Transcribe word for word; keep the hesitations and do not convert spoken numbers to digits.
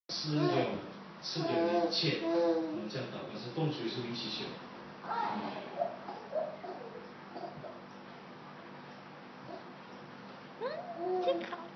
施恩给我们，赐给我们一切。我们这样祷告，是奉主耶稣名祈求。 嗯，这个。